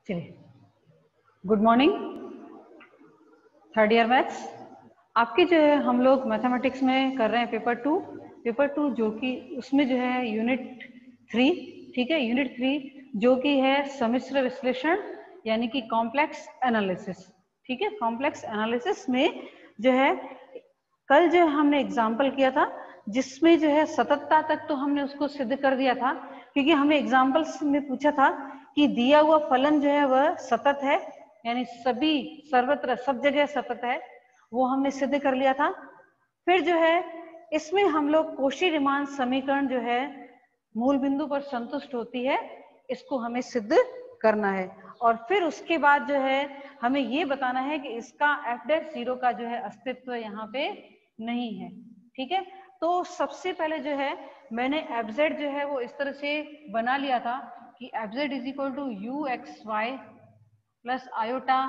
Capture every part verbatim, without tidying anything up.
चलिए, good morning third year maths. आपके जो है हम लोग मैथमेटिक्स में कर रहे हैं पेपर टू पेपर टू जो कि उसमें जो है यूनिट थ्री, ठीक है, यूनिट थ्री जो कि है सम्मिश्र विश्लेषण यानी कि कॉम्प्लेक्स एनालिसिस। ठीक है, कॉम्प्लेक्स एनालिसिस में जो है कल जो हमने एग्जाम्पल किया था जिसमें जो है सततता तक तो हमने उसको सिद्ध कर दिया था, क्योंकि हमें एग्जाम्पल्स में पूछा था कि दिया हुआ फलन जो है वह सतत है, यानी सभी सर्वत्र सब जगह सतत है, वो हमने सिद्ध कर लिया था। फिर जो है इसमें हम लोग कोशी-रीमान समीकरण जो है मूल बिंदु पर संतुष्ट होती है, इसको हमें सिद्ध करना है। और फिर उसके बाद जो है हमें ये बताना है कि इसका एफ डैश जीरो का जो है अस्तित्व यहाँ पे नहीं है। ठीक है, तो सबसे पहले जो है मैंने एफ जेड जो है वो इस तरह से बना लिया था कि f z is equal to u x y plus iota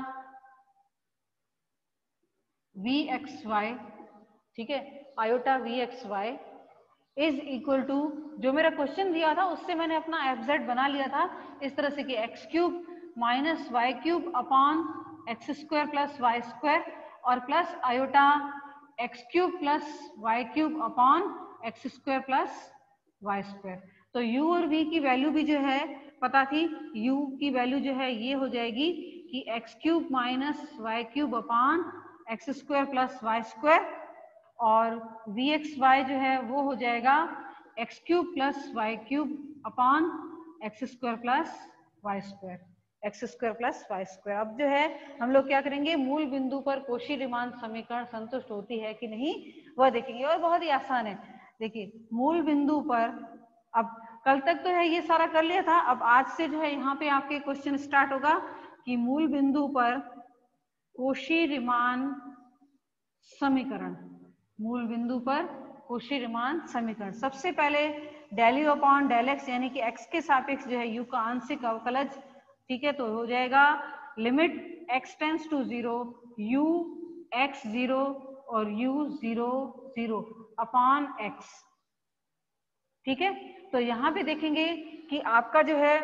v x y, ठीक है, iota v x y is equal to, जो मेरा क्वेश्चन दिया था उससे मैंने अपना एफ जेड बना लिया था इस तरह से कि x cube minus y cube upon x square plus y square और plus iota x cube plus y cube upon x square plus y square. तो u और v की वैल्यू भी जो है पता थी, u की वैल्यू जो है ये हो जाएगी कि x cube minus y cube upon x square plus y square और वी एक्स वाई जो है वो हो जाएगा x cube plus y cube upon x square plus y square, x square plus y square. अब जो है हम लोग क्या करेंगे, मूल बिंदु पर कोशी-रीमान समीकरण संतुष्ट होती है कि नहीं वह देखेंगे, और बहुत ही आसान है। देखिए मूल बिंदु पर, अब कल तक तो है ये सारा कर लिया था, अब आज से जो है यहाँ पे आपके क्वेश्चन स्टार्ट होगा कि मूल बिंदु पर कोशी-रीमान समीकरण, मूल बिंदु पर कोशी-रीमान समीकरण। सबसे पहले del u upon del x यानी कि एक्स के सापेक्ष जो है यू का आंशिक अवकलज, ठीक है, तो हो जाएगा limit x tends to zero u x zero और u zero zero upon x. ठीक है, तो यहाँ पे देखेंगे कि आपका जो है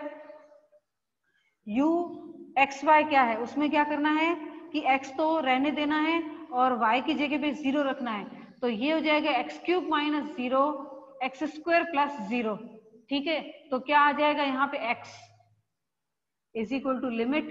u एक्स वाई क्या है, उसमें क्या करना है कि x तो रहने देना है और y की जगह पे जीरो रखना है, तो ये हो जाएगा x cube minus zero x square plus zero. ठीक है, तो क्या आ जाएगा यहाँ पे x is equal to limit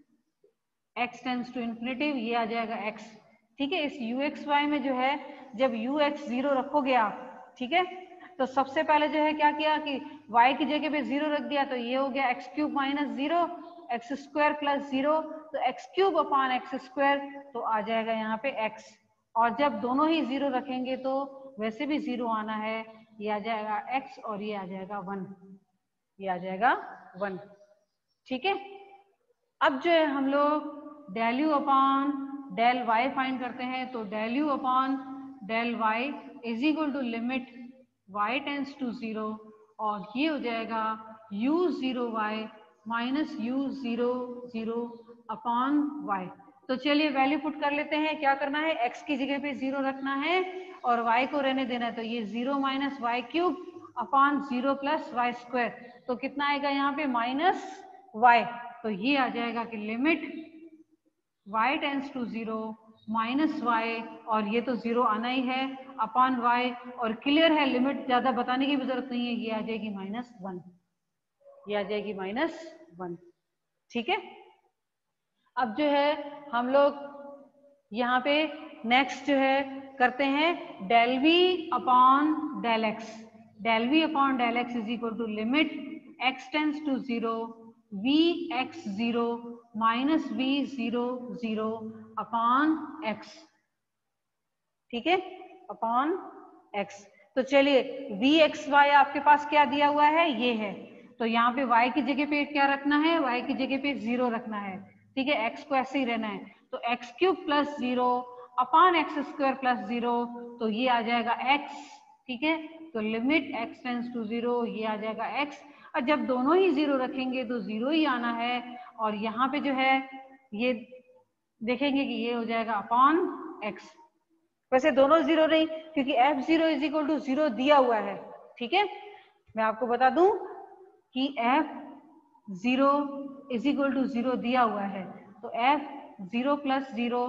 x tends to infinity, ये आ जाएगा x। ठीक है, इस u एक्स वाई में जो है जब u एक्स जीरो रखोगे आप, ठीक है, तो सबसे पहले जो है क्या किया कि y की जगह पे जीरो रख दिया, तो ये हो गया x cube minus zero x square plus zero, तो x cube upon x square, तो आ जाएगा यहाँ पे x। और जब दोनों ही जीरो रखेंगे तो वैसे भी जीरो आना है, ये आ जाएगा x और ये आ जाएगा वन, ये आ जाएगा वन। ठीक है, अब जो है हम लोग del u upon del y find करते हैं, तो del u upon del y is equal to limit y tends to zero और ये हो जाएगा u जीरो y minus u zero zero upon y। तो चलिए वैल्यू पुट कर लेते हैं, क्या करना है, x की जगह पे जीरो रखना है और y को रहने देना है, तो ये zero minus y cube upon zero plus y square, तो कितना आएगा यहाँ पे माइनस y, तो ये आ जाएगा कि limit y tends to zero minus y, और ये तो जीरो आना ही है अपॉन y, और क्लियर है लिमिट ज्यादा बताने की भी जरूरत नहीं है, ये आ जाएगी माइनस वन, ये आ जाएगी माइनस वन। ठीक है, अब जो है हम लोग यहाँ पे नेक्स्ट जो है करते हैं del v upon del x, del v upon del x is equal to limit x tends to zero v x zero minus v zero zero upon x. ठीक है, अपॉन एक्स। तो चलिए वी एक्स वाई आपके पास क्या दिया हुआ है, ये है, तो यहाँ पे y की जगह पे क्या रखना है, y की जगह पे जीरो रखना है। ठीक है, x को ऐसे ही रहना है, तो x cube plus zero upon x square plus zero, तो ये आ जाएगा x। ठीक है, तो limit x tends to zero, ये आ जाएगा x, और जब दोनों ही जीरो रखेंगे तो जीरो ही आना है, और यहाँ पे जो है ये देखेंगे कि ये हो जाएगा अपॉन x। वैसे दोनों जीरो नहीं, क्योंकि f zero is equal to zero दिया हुआ है। ठीक है, मैं आपको बता दूं कि f zero is equal to zero दिया हुआ है, तो f zero plus zero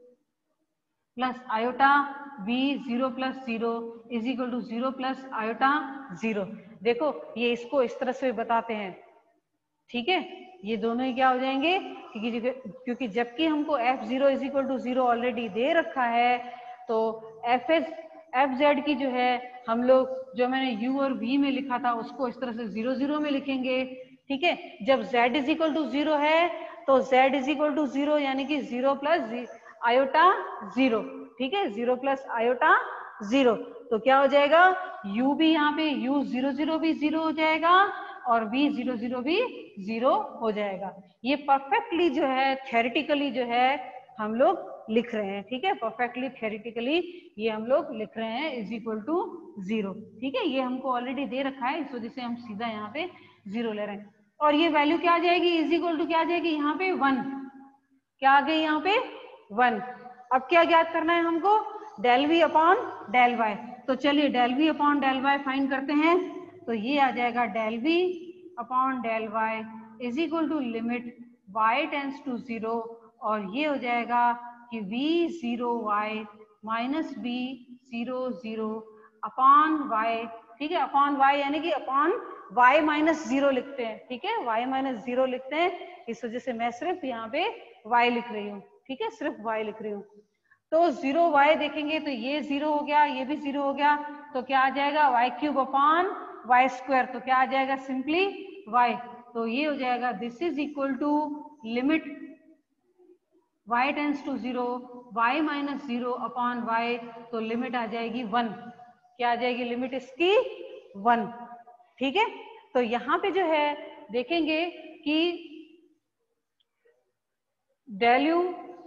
plus iota v zero plus zero is equal to zero plus iota zero. देखो ये इसको इस तरह से बताते हैं, ठीक है, ये दोनों ही क्या हो जाएंगे, क्योंकि क्योंकि जबकि हमको f zero is equal to zero already दे रखा है, तो एफ एस एफ जेड की जो है हम लोग जो मैंने यू और वी में लिखा था उसको इस तरह से जीरो जीरो में लिखेंगे, ठीक है। जब z is equal to zero है तो z is equal to zero यानी कि जीरो प्लस आयोटा जीरो, ठीक है, जीरो प्लस आयोटा जीरो, तो क्या हो जाएगा u भी यहाँ पे u जीरो जीरो भी जीरो हो जाएगा और v जीरो जीरो भी जीरो हो जाएगा। ये परफेक्टली जो है थ्योरेटिकली जो है हम लोग लिख रहे हैं, ठीक है, परफेक्टली थ्योरेटिकली ये हम लोग लिख रहे हैं इज इक्वल टू जीरो, ठीक है, ये हमको ऑलरेडी दे रखा है, इस वजह से हम सीधा यहाँ पे जीरो ले रहे हैं। और ये वैल्यू क्या आ जाएगी, इज इक्वल टू क्या आ जाएगी यहाँ पे वन, क्या आ गई यहाँ पे वन। अब क्या ज्ञात करना है हमको, del v upon del y, तो चलिए del v upon del y find करते हैं, तो ये आ जाएगा del v upon del y is equal to limit y tends to zero, और ये हो जाएगा कि v zero y minus b zero zero upon y, ठीक है, अपॉन वाई यानी कि अपॉन वाई माइनस जीरो लिखते हैं, ठीक है, वाई माइनस जीरो लिखते हैं, इस वजह से मैं सिर्फ यहाँ पे वाई लिख रही हूँ, ठीक है, सिर्फ वाई लिख रही हूँ। तो जीरो वाई देखेंगे तो ये जीरो हो गया, ये भी जीरो हो गया, तो क्या आ जाएगा y cube upon y square, तो क्या आ जाएगा सिंपली वाई, तो ये हो जाएगा this is equal to limit y tends to zero y minus zero upon y, तो लिमिट आ जाएगी वन, क्या आ जाएगी लिमिट इसकी वन, ठीक है। तो यहाँ पे जो है देखेंगे कि डेल यू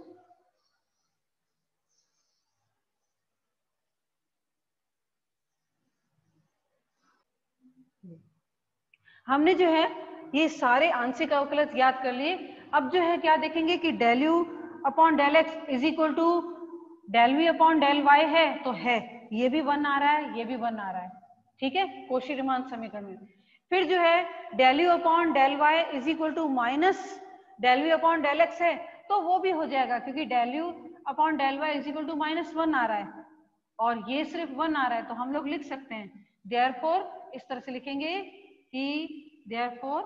हमने जो है ये सारे आंशिक अवकलज याद कर लिए। अब जो है क्या देखेंगे कि del u upon del x is equal to del v upon del y है, तो है ये भी वन आ रहा है, ये भी वन आ रहा है, ठीक है, कोशी रीमान समीकरण में। फिर जो है del u upon del y is equal to minus del v upon del x है, तो वो भी हो जाएगा क्योंकि del u upon del y is equal to minus one आ रहा है और ये सिर्फ वन आ रहा है, तो हम लोग लिख सकते हैं देयरफॉर, इस तरह से लिखेंगे कि therefore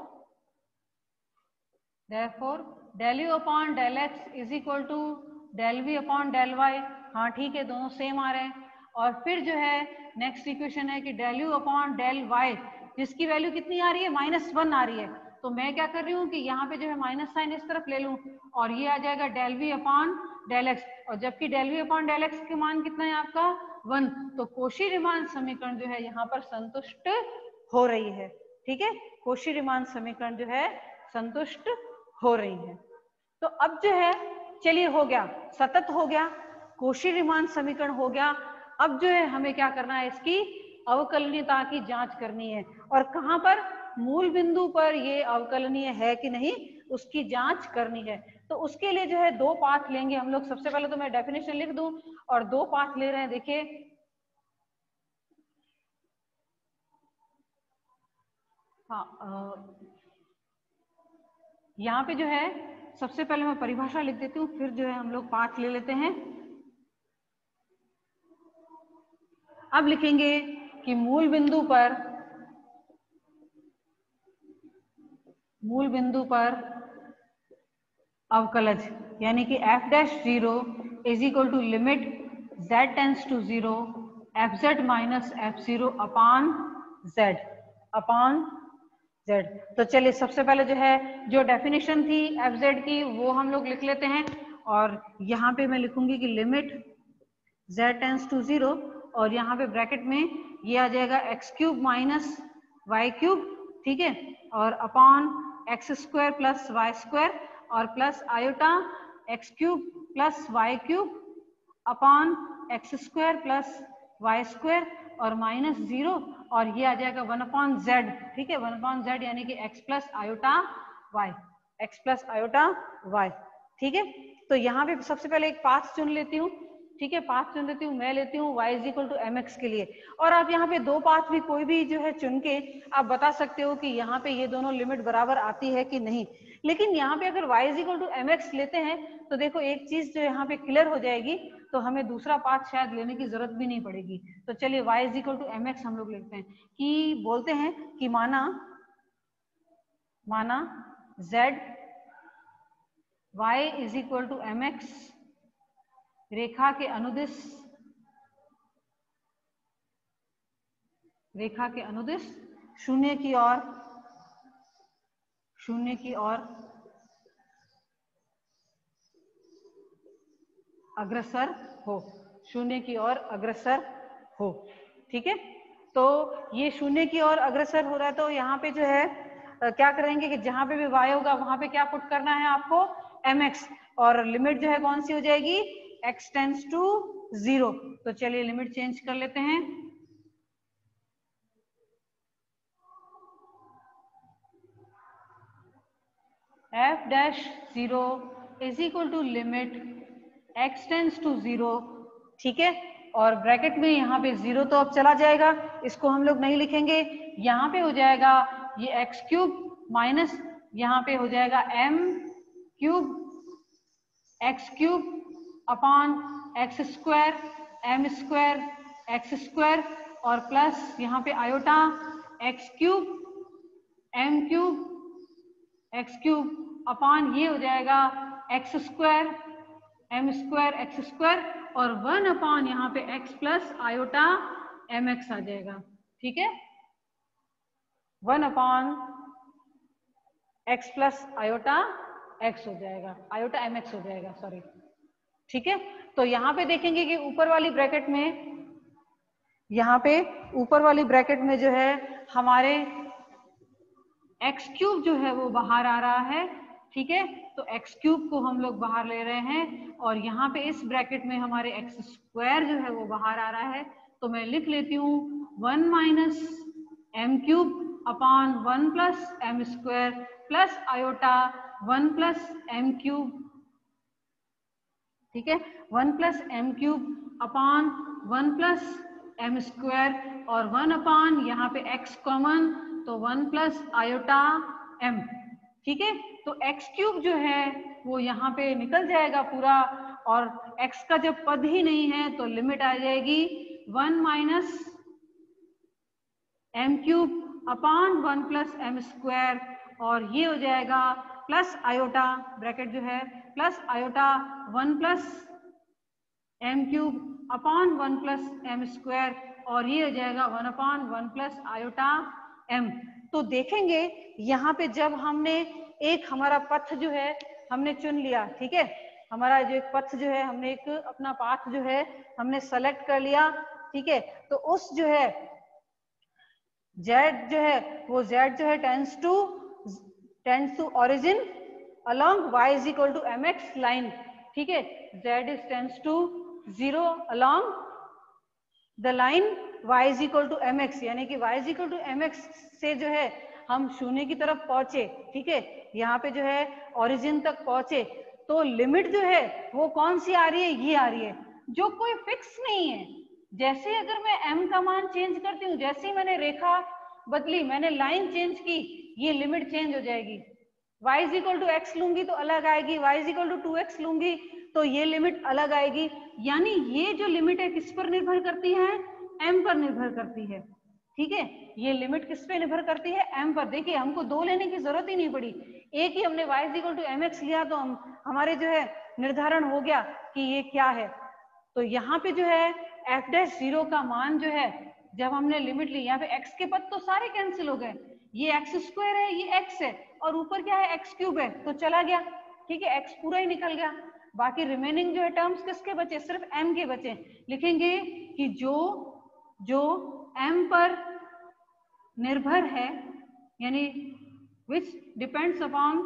therefore del u upon del x is equal to del v upon del y, हाँ ठीक है, दोनों सेम आ रहे हैं। और फिर जो है नेक्स्ट इक्वेशन है कि del u upon del y जिसकी वैल्यू कितनी आ रही है माइनस वन आ रही है, तो मैं क्या कर रही हूँ कि यहाँ पे जो है माइनस साइन इस तरफ ले लूँ और ये आ जाएगा del v upon del x, और जबकि del v upon del x के मान कितना है आपका वन, तो कोशी रीमान समीकरण जो है यहाँ पर संतुष्ट हो रही है, ठीक है, कोशी रीमान समीकरण जो है संतुष्ट हो रही है। तो अब जो है चलिए हो गया, सतत हो गया, कोशी रीमान समीकरण हो गया। अब जो है हमें क्या करना है, इसकी अवकलनीयता की जांच करनी है, और कहां पर, मूल बिंदु पर ये अवकलनीय है कि नहीं उसकी जांच करनी है। तो उसके लिए जो है दो पाथ लेंगे हम लोग। सबसे पहले तो मैं डेफिनेशन लिख दूं और दो पाथ ले रहे हैं, देखिए हाँ, यहाँ पे जो है सबसे पहले मैं परिभाषा लिख देती हूँ, फिर जो है हम लोग पाठ ले लेते हैं। अब लिखेंगे कि मूल बिंदु पर मूल बिंदु पर अवकलज यानी कि f dash zero is equal to limit z tends to zero f z minus f zero upon z upon z। तो चलिए सबसे पहले जो है जो डेफिनेशन थी एफ जेड की वो हम लोग लिख लेते हैं, और यहाँ पे मैं लिखूंगी कि limit z tends to zero और यहाँ पे ब्रैकेट में ये आ जाएगा x cube minus y cube, ठीक है, और upon x square plus y square और plus iota x cube plus y cube upon x square plus y square और माइनस जीरो, और ये आ जाएगा वन अपॉन जेड, ठीक है, वन अपॉन जेड यानी कि x plus iota y, x plus iota y, ठीक है। तो यहाँ पे सबसे पहले एक पाथ चुन लेती हूँ, ठीक है, पाथ चुन लेती हूँ, मैं लेती हूँ y is equal to m x के लिए। और आप यहाँ पे दो पाथ भी कोई भी जो है चुन के आप बता सकते हो कि यहाँ पे ये दोनों लिमिट बराबर आती है कि नहीं। लेकिन यहाँ पे अगर y is equal to m x लेते हैं तो देखो एक चीज जो यहाँ पे क्लियर हो जाएगी, तो हमें दूसरा पाथ शायद लेने की जरूरत भी नहीं पड़ेगी। तो चलिए y is equal to m x हम लोग लिखते हैं कि बोलते हैं कि माना माना z y is equal to m x रेखा के अनुदिश रेखा के अनुदिश शून्य की ओर शून्य की ओर अग्रसर हो शून्य की ओर अग्रसर हो। ठीक है, तो ये शून्य की ओर अग्रसर हो रहा है, तो यहाँ पे जो है क्या करेंगे कि जहां पे भी y होगा वहां पे क्या पुट करना है आपको, mx, और लिमिट जो है कौन सी हो जाएगी, x टेंड्स टू जीरो। तो चलिए लिमिट चेंज कर लेते हैं। f dash zero is equal to limit x tends to zero. ठीक है, और ब्रैकेट में यहाँ पे जीरो तो अब चला जाएगा, इसको हम लोग नहीं लिखेंगे। यहाँ पे हो जाएगा ये एक्स क्यूब माइनस यहाँ पे हो जाएगा m cube x cube upon x square m square x square और प्लस यहाँ पे iota x cube m cube x cube upon ये हो जाएगा x square m square x square और वन अपॉन यहाँ पे x plus iota m x आ जाएगा। ठीक है, one upon x plus iota x हो जाएगा, आयोटा एम एक्स हो जाएगा, सॉरी। ठीक है, तो यहाँ पे देखेंगे कि ऊपर वाली ब्रैकेट में यहाँ पे ऊपर वाली ब्रैकेट में जो है हमारे एक्स क्यूब जो है वो बाहर आ रहा है। ठीक है, तो एक्स क्यूब को हम लोग बाहर ले रहे हैं और यहाँ पे इस ब्रैकेट में हमारे एक्स स्क्वायर जो है वो बाहर आ रहा है। तो मैं लिख लेती हूँ one minus m cube upon one plus m square plus iota one plus m cube. ठीक है, one plus m cube upon one plus m square और वन अपॉन यहाँ पे एक्स कॉमन, तो वन प्लस आयोटा एम। ठीक है, तो x cube जो है वो यहाँ पे निकल जाएगा पूरा, और एक्स का जब पद ही नहीं है तो लिमिट आ जाएगी one minus m cube upon one plus m square और ये हो जाएगा प्लस आयोटा ब्रैकेट जो है plus iota one plus m cube upon one plus m square और ये हो जाएगा one upon one plus iota m. तो देखेंगे यहाँ पे जब हमने एक हमारा पथ जो है हमने चुन लिया, ठीक है, हमारा जो एक पथ जो है हमने एक अपना पाथ जो है हमने सेलेक्ट कर लिया। ठीक है, तो उस जो है z जो है वो z जो है tends to tends to origin along y is equal to m x line. ठीक है, z is tends to zero along the line y is equal to m x, यानी कि y is equal to m x से जो है हम शून्य की तरफ पहुंचे। ठीक है, यहाँ पे जो है ओरिजिन तक पहुंचे, तो लिमिट जो है वो कौन सी आ रही है, ये आ रही है, जो कोई फिक्स नहीं है। जैसे अगर मैं m का मान चेंज करती हूँ, जैसे ही मैंने रेखा बदली, मैंने लाइन चेंज की, ये लिमिट चेंज हो जाएगी। y is equal to x लूंगी तो अलग आएगी, y is equal to two x लूंगी तो ये लिमिट अलग आएगी। यानी ये जो लिमिट है किस पर निर्भर करती है, m पर निर्भर करती है। ठीक है, ये लिमिट किस पे निर्भर करती है, m पर। देखिए हमको दो लेने की जरूरत ही नहीं पड़ी, एक ही हमने y is equal to m x लिया तो हम हमारे जो है निर्धारण हो गया कि ये क्या है। तो यहाँ पे जो है f डैश जीरो का मान जो है जब हमने लिमिट ली, यहाँ पे x के पद तो सारे कैंसिल हो गए, ये एक्स स्क्वायर है, ये x है और ऊपर क्या है एक्स क्यूब है, तो चला गया। ठीक है, x पूरा ही निकल गया, बाकी रिमेनिंग जो है टर्म्स किसके बचे, सिर्फ m के बचे। लिखेंगे कि जो जो m पर निर्भर है, यानी which depends upon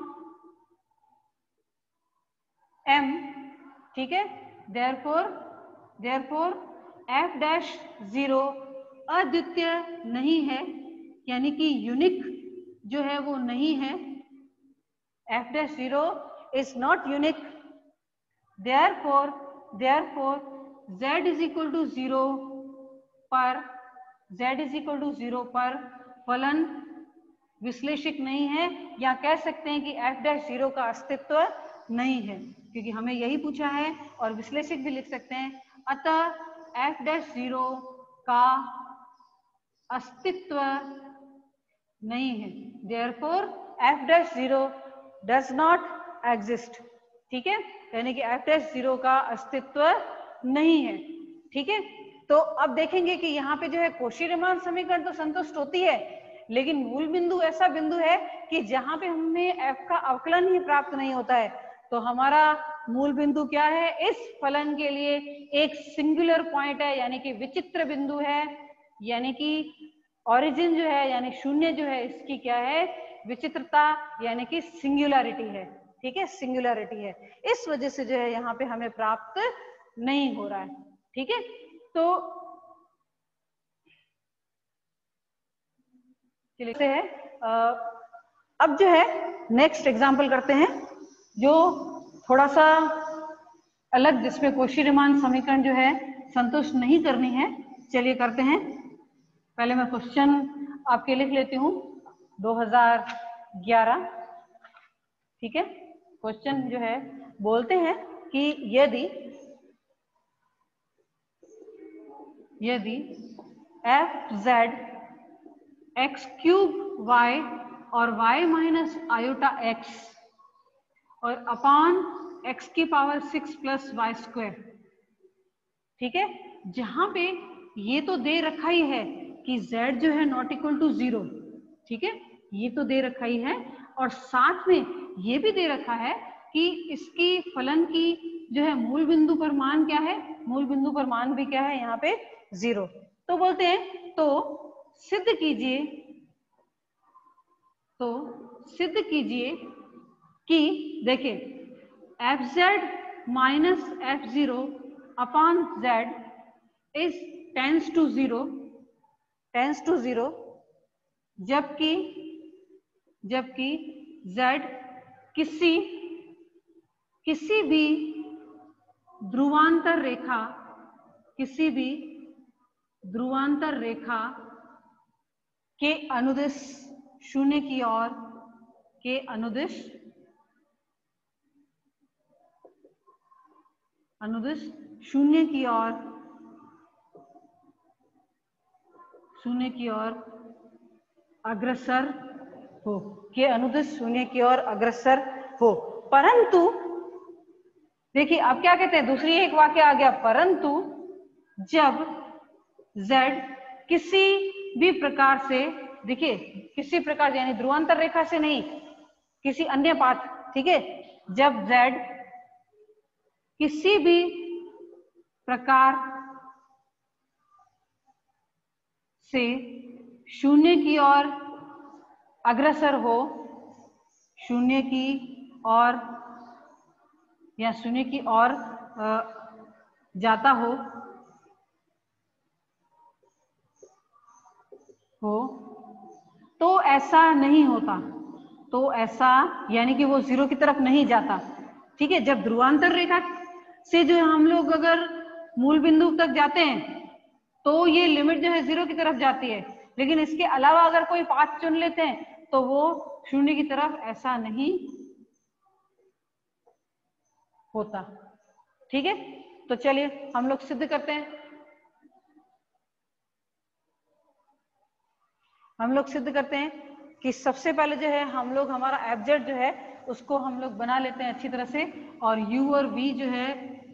m। ठीक है, therefore therefore f dash zero अद्वितीय नहीं है, यानी कि यूनिक जो है वो नहीं है। f dash zero is not unique, therefore therefore z is equal to zero पर z is equal to zero पर फलन विश्लेषिक नहीं है, या कह सकते हैं कि f डैश जीरो का अस्तित्व नहीं है, क्योंकि हमें यही पूछा है, और विश्लेषिक भी लिख सकते हैं। अतः f डैश जीरो का अस्तित्व नहीं है, therefore f dash zero does not exist। ठीक है, यानी कि f डैश जीरो का अस्तित्व नहीं है। ठीक है, तो अब देखेंगे कि यहाँ पे जो है कोशी-रीमान समीकरण तो संतुष्ट होती है, लेकिन मूल बिंदु ऐसा बिंदु है कि जहां पे हमें f का अवकलन ही प्राप्त नहीं होता है। तो हमारा मूल बिंदु क्या है, इस फलन के लिए एक सिंगुलर पॉइंट है, यानी कि विचित्र बिंदु है, यानी कि ओरिजिन जो है यानी शून्य जो है इसकी क्या है, विचित्रता यानी कि सिंगुलैरिटी है। ठीक है, सिंगुलैरिटी है, इस वजह से जो है यहाँ पे हमें प्राप्त नहीं हो रहा है। ठीक है, तो चलिए है अब जो है नेक्स्ट एग्जांपल करते हैं, जो थोड़ा सा अलग, जिसमें कोशी-रीमान समीकरण जो है संतुष्ट नहीं करनी है। चलिए करते हैं। पहले मैं क्वेश्चन आपके लिख लेती हूँ, दो हज़ार ग्यारह। ठीक है, क्वेश्चन जो है बोलते हैं कि यदि यदि f z x cube y और वाई माइनस आयोटा एक्स और अपान एक्स की power six plus y square. ठीक है, जहां पे ये तो दे रखा ही है कि z जो है नॉट इक्वल टू जीरो। ठीक है, ये तो दे रखा ही है, और साथ में ये भी दे रखा है कि इसकी फलन की जो है मूल बिंदु पर मान क्या है, मूल बिंदु पर मान भी क्या है यहाँ पे जीरो। तो बोलते हैं तो सिद्ध कीजिए तो सिद्ध कीजिए कि देखिए f z minus f zero upon z is tends to zero tends to zero जबकि जबकि z किसी किसी भी ध्रुवांतर रेखा किसी भी ध्रुवांतर रेखा के अनुदिश शून्य की ओर के अनुदिश अनुदिश शून्य की ओर शून्य की ओर अग्रसर हो के अनुदिश शून्य की ओर अग्रसर हो। परंतु देखिए अब क्या कहते हैं, दूसरी एक वाक्य आ गया, परंतु जब z किसी भी प्रकार से, देखिए किसी प्रकार यानी ध्रुवांतर रेखा से नहीं, किसी अन्य पाथ। ठीक है, जब z किसी भी प्रकार से शून्य की ओर अग्रसर हो शून्य की ओर या शून्य की ओर जाता हो हो तो ऐसा नहीं होता तो ऐसा यानी कि वो जीरो की तरफ नहीं जाता। ठीक है, जब ध्रुवांतर रेखा से जो हम लोग अगर मूल बिंदु तक जाते हैं तो ये लिमिट जो है जीरो की तरफ जाती है, लेकिन इसके अलावा अगर कोई पाथ चुन लेते हैं तो वो शून्य की तरफ ऐसा नहीं होता। ठीक है, तो चलिए हम लोग सिद्ध करते हैं हम लोग सिद्ध करते हैं कि सबसे पहले जो है हम लोग हमारा एफजेड जो है उसको हम लोग बना लेते हैं अच्छी तरह से, और u और v जो है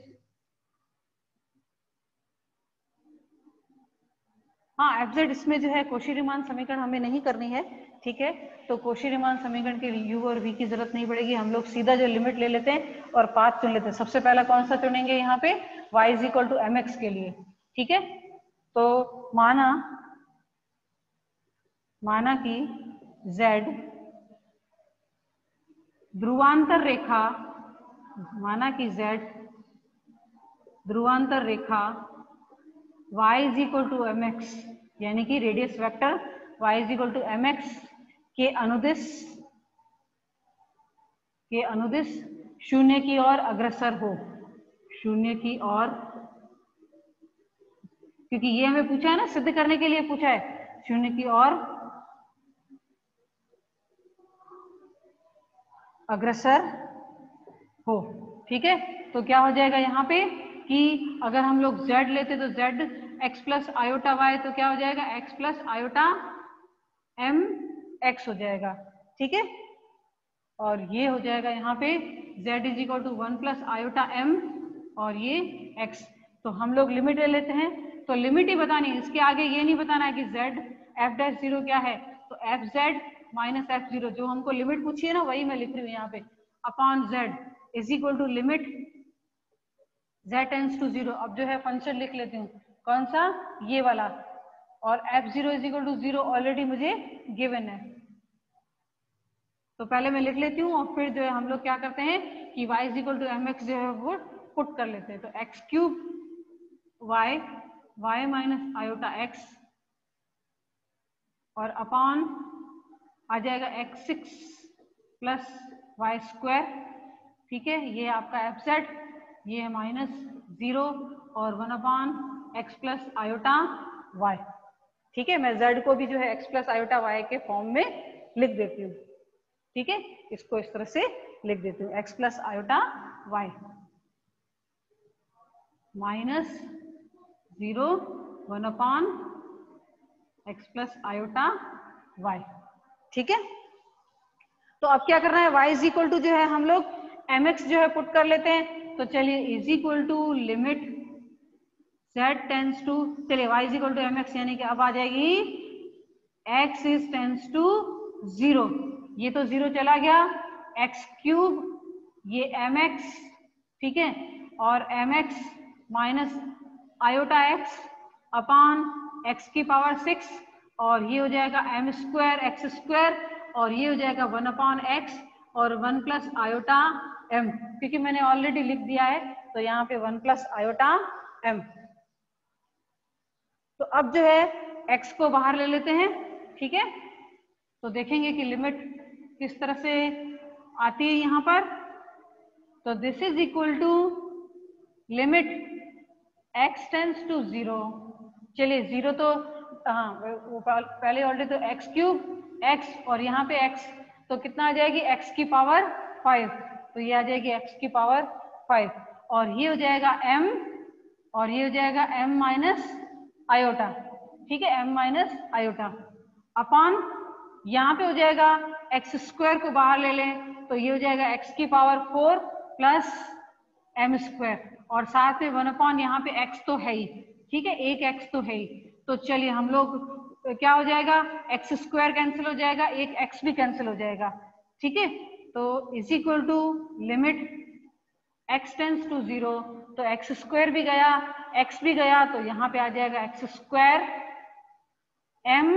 हाँ एफजेड इसमें जो है कोशी-रीमान समीकरण हमें नहीं करनी है। ठीक है, तो कोशी-रीमान समीकरण के लिए u और v की जरूरत नहीं पड़ेगी, हम लोग सीधा जो लिमिट ले लेते हैं और पाथ चुन लेते हैं। सबसे पहला कौन सा चुनेंगे यहाँ पे, y is equal to m x के लिए। ठीक है, तो माना माना कि z ध्रुवांतर रेखा माना कि z ध्रुवांतर रेखा y is equal to m x यानी कि radius vector y is equal to m x के अनुदिश के अनुदिश शून्य की ओर अग्रसर हो शून्य की ओर क्योंकि ये हमें पूछा है ना, सिद्ध करने के लिए पूछा है, शून्य की ओर अग्रसर हो। ठीक है, तो क्या हो जाएगा यहाँ पे कि अगर हम लोग z लेते तो z x plus iota y, तो क्या हो जाएगा x plus iota m x हो जाएगा। ठीक है, और ये हो जाएगा यहाँ पे z is equal to one plus iota m और ये x। तो हम लोग लिमिट ले लेते हैं, तो लिमिट ही बतानी है, इसके आगे ये नहीं बताना है कि z f डैश जीरो क्या है, तो f z minus f zero, जो हमको लिमिट पूछी है ना वही मैं लिख रही हूँ यहाँ पे, upon z is equal to limit z tends to zero. अब जो है फंक्शन लिख लेती हूँ, कौन सा, ये वाला, और f zero is equal to zero already मुझे गिवन है, तो पहले मैं लिख लेती हूँ और फिर जो है हम लोग क्या करते हैं कि y is equal to m x जो है वो पुट कर लेते हैं। तो x cube y y minus iota x और अपॉन आ जाएगा x six plus y square. ठीक है, ये आपका एफ जेड, ये है माइनस जीरो और one upon x plus iota y. ठीक है, मैं जेड को भी जो है एक्स प्लस आयोटा वाई के फॉर्म में लिख देती हूँ। ठीक है, इसको इस तरह से लिख देती हूँ, x plus iota y minus zero one upon x plus iota y. ठीक है, तो अब क्या करना है, y इज इक्वल टू जो है हम लोग mx जो है पुट कर लेते हैं, तो चलिए is equal to limit z tends to, चलिए y is equal to mx यानी कि अब आ जाएगी x is tends to zero, ये तो जीरो चला गया, x क्यूब ये mx, ठीक है, और mx minus iota x upon x की पावर सिक्स, और ये हो जाएगा m स्क्वायर एक्स स्क्वायर, और ये हो जाएगा वन अपॉन एक्स और वन प्लस आयोटा m, क्योंकि मैंने ऑलरेडी लिख दिया है तो यहाँ पे वन प्लस आयोटा m। तो अब जो है x को बाहर ले लेते हैं। ठीक है, तो देखेंगे कि लिमिट किस तरह से आती है यहाँ पर, तो this is equal to limit x tends to zero, चलिए जीरो तो हाँ वो पहले ऑलरेडी, तो एक्स क्यूब एक्स और यहाँ पे x, तो कितना आ जाएगी x की पावर फाइव, तो ये आ जाएगी x की पावर फाइव, और ये हो जाएगा m और ये हो जाएगा m माइनस आयोटा। ठीक है, m माइनस आयोटा अपॉन यहाँ पे हो जाएगा एक्स स्क्वायर को बाहर ले लें तो ये हो जाएगा x की power four plus m square, और साथ में वन अपॉन यहाँ पे x तो है ही। ठीक है, एक x तो है ही, तो चलिए हम लोग क्या हो जाएगा, एक्स स्क्वायर कैंसिल हो जाएगा, एक x भी कैंसिल हो जाएगा। ठीक है, तो is equal to limit x tends to zero, तो एक्स स्क्वायर भी गया x भी गया, तो यहाँ पे आ जाएगा x square m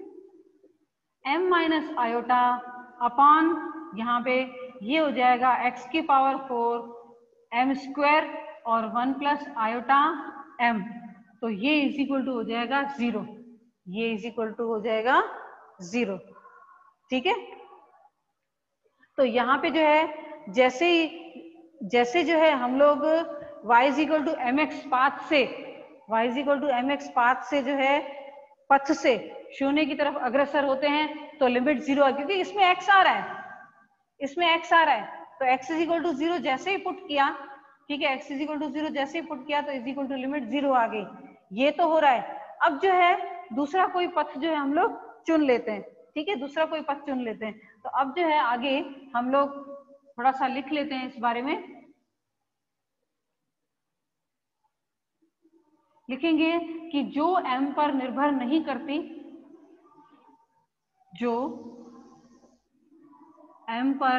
m minus iota upon यहाँ पे ये हो जाएगा x की पावर फोर एम स्क्वायर और वन प्लस आयोटा m, तो ये इज इक्वल टू हो जाएगा जीरो, ये इज इक्वल टू हो जाएगा जीरो। ठीक है, तो यहाँ पे जो है जैसे ही जैसे जो है हम लोग y is equal to m x path से y is equal to m x path से जो है पथ से शून्य की तरफ अग्रसर होते हैं तो लिमिट जीरो है, क्योंकि इसमें x आ रहा है, इसमें x आ रहा है, तो x is equal to zero जैसे ही पुट किया, ठीक है, x is equal to zero जैसे ही पुट किया तो is equal to limit zero आ गई, ये तो हो रहा है। अब जो है दूसरा कोई पथ जो है हम लोग चुन लेते हैं। ठीक है, दूसरा कोई पथ चुन लेते हैं, तो अब जो है आगे हम लोग थोड़ा सा लिख लेते हैं इस बारे में, लिखेंगे कि जो m पर निर्भर नहीं करती, जो m पर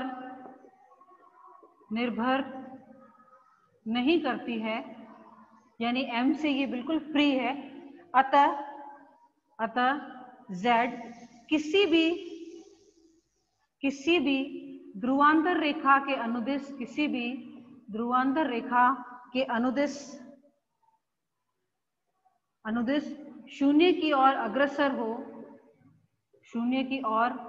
निर्भर नहीं करती है, यानी m से ये बिल्कुल फ्री है, अतः अतः z किसी भी किसी भी ध्रुवांतर रेखा के अनुदिश किसी भी ध्रुवांतर रेखा के अनुदिश अनुदिश शून्य की ओर अग्रसर हो शून्य की ओर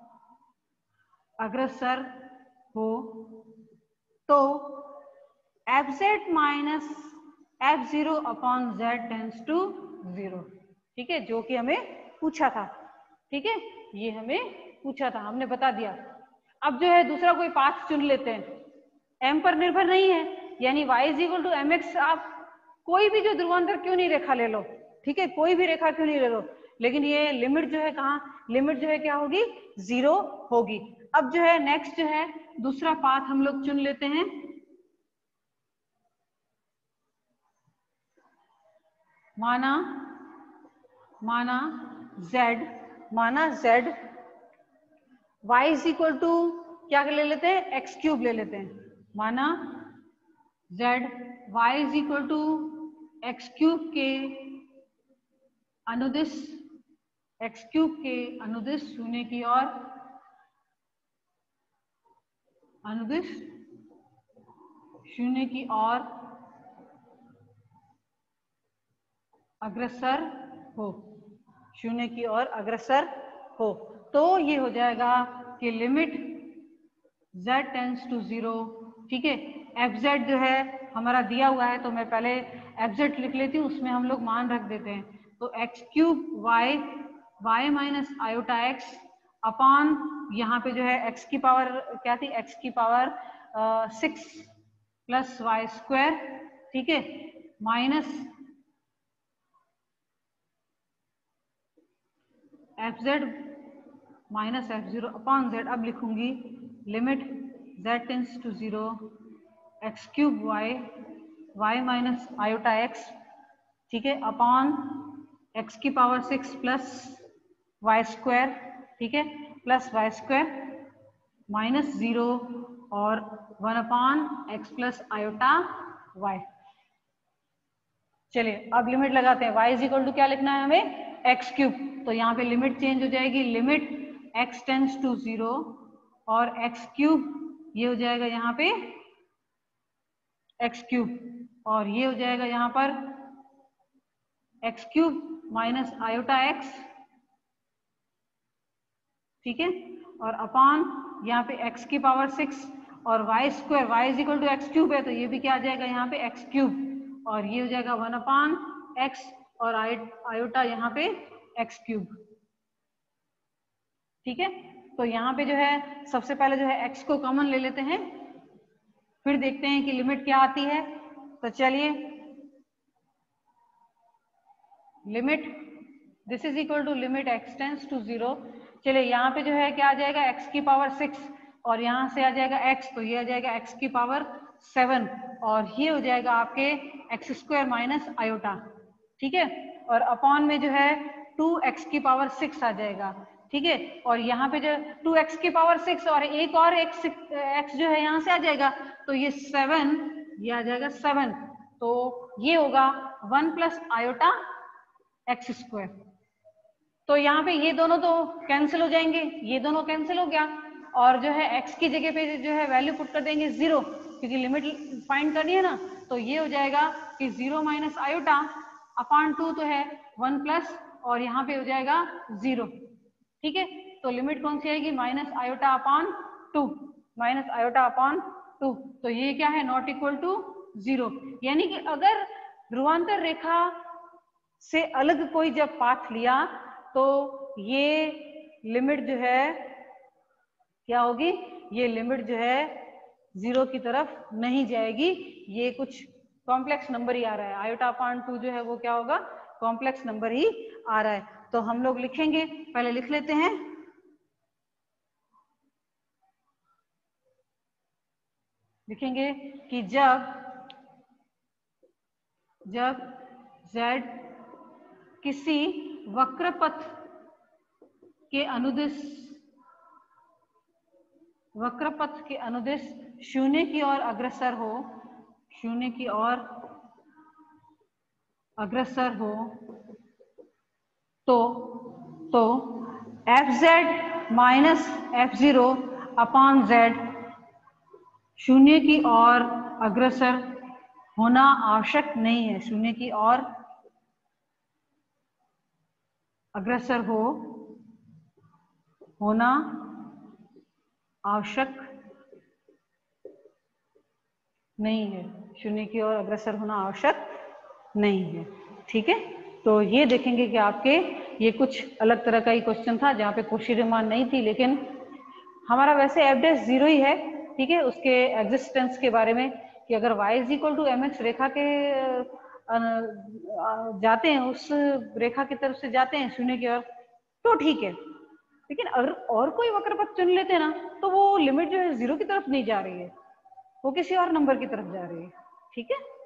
अग्रसर हो तो f z minus f zero upon z tends to zero, ठीक है, जो कि हमें पूछा था, ठीक है, ये हमें पूछा था, हमने बता दिया। अब जो है दूसरा कोई पाथ चुन लेते हैं, एम पर निर्भर नहीं है, यानी y is equal to m x, आप कोई भी जो ध्रुवांतर क्यों नहीं रेखा ले लो, ठीक है, कोई भी रेखा क्यों नहीं ले लो, लेकिन ये लिमिट जो है कहाँ, लिमिट जो है क्या होगी, जीरो होगी। अब जो है नेक्स्ट जो है दूसरा पाथ हम लोग चुन लेते हैं, माना माना z, माना z y is equal to क्या ले लेते हैं, एक्स क्यूब ले लेते हैं, माना z y is equal to x cube के अनुदिश, एक्स क्यूब के अनुदिश शून्य की ओर, अनुदिश शून्य की ओर अग्रसर हो, शून्य की ओर अग्रसर हो। तो ये हो जाएगा कि limit z tends to zero, ठीक है, एफ जेड जो है हमारा दिया हुआ है, तो मैं पहले एफ जेड लिख लेती हूँ, उसमें हम लोग मान रख देते हैं, तो x cube y, y minus iota x upon, यहाँ पे जो है x की पावर क्या थी, x की power six plus y square, ठीक है, minus f z minus f zero upon z. अब लिखूंगी limit z tends to zero x cube y, y minus iota x, ठीक है, अपॉन x की power six plus y square, ठीक है, plus y square minus zero और one upon x plus iota y. चलिए अब लिमिट लगाते हैं, y इज इक्वल टू क्या लिखना है हमें, एक्स क्यूब, तो यहाँ पे लिमिट चेंज हो जाएगी, limit x tends to zero और एक्स क्यूब, ये हो जाएगा यहाँ पे एक्स क्यूब, और ये हो जाएगा यहाँ पर x cube minus iota x, ठीक है, और अपॉन यहाँ पे x की पावर सिक्स और y square, y is equal to x cube है, तो ये भी क्या आ जाएगा यहाँ पे एक्स क्यूब, और ये हो जाएगा वन अपॉन एक्स और आयोटा यहाँ पे एक्स क्यूब, ठीक है। तो यहाँ पे जो है सबसे पहले जो है x को कॉमन ले लेते हैं, फिर देखते हैं कि लिमिट क्या आती है। तो चलिए limit this is equal to limit x tends to zero, चलिए यहाँ पे जो है क्या आ जाएगा x की पावर सिक्स और यहाँ से आ जाएगा x, तो ये आ जाएगा x की पावर सेवन और ये हो जाएगा आपके एक्स स्क्वायर माइनस आयोटा, ठीक है, और अपॉन में जो है टू एक्स की पावर सिक्स आ जाएगा, ठीक है, और यहाँ पे जो टू एक्स की पावर सिक्स और एक और एक्स एक्स जो है यहाँ से आ जाएगा, तो ये सेवन, ये आ जाएगा सेवन, तो ये होगा one plus iota x square. तो यहाँ पे ये दोनों तो कैंसिल हो जाएंगे, ये दोनों कैंसिल हो गया, और जो है x की जगह पे जो है वैल्यू पुट कर देंगे जीरो, क्योंकि लिमिट फाइंड करनी है ना, तो ये हो जाएगा कि zero minus iota upon two तो है वन प्लस और यहाँ पे हो जाएगा जीरो, ठीक है। तो लिमिट कौन सी आएगी, minus iota upon two, minus iota upon two, तो ये क्या है, नॉट इक्वल टू जीरो, यानी कि अगर ध्रुवांतर रेखा से अलग कोई जब पाथ लिया तो ये लिमिट जो है क्या होगी, ये लिमिट जो है जीरो की तरफ नहीं जाएगी, ये कुछ कॉम्प्लेक्स नंबर ही आ रहा है, आयोटा अपॉन टू जो है वो क्या होगा, कॉम्प्लेक्स नंबर ही आ रहा है। तो हम लोग लिखेंगे, पहले लिख लेते हैं, लिखेंगे कि जब जब z किसी वक्रपथ के अनुदिश वक्रपथ के अनुदिश शून्य की ओर अग्रसर हो, शून्य की ओर अग्रसर हो, तो तो f z minus f zero upon z शून्य की ओर अग्रसर होना आवश्यक नहीं है, शून्य की ओर अग्रसर हो होना आवश्यक नहीं है, शून्य की ओर अग्रसर होना आवश्यक नहीं है। ठीक है, तो ये देखेंगे कि आपके ये कुछ अलग तरह का ही क्वेश्चन था जहाँ पे कोशी रीमान नहीं थी, लेकिन हमारा वैसे एफ डैश जीरो ही है। ठीक है, उसके एग्जिस्टेंस के बारे में कि अगर y is equal to m x रेखा के जाते हैं, उस रेखा की तरफ से जाते हैं शून्य की ओर, तो ठीक है। लेकिन अगर और कोई वक्र पथ चुन लेते हैं ना, तो वो लिमिट जो है जीरो की तरफ नहीं जा रही है, वो किसी और नंबर की तरफ जा रही है। ठीक है,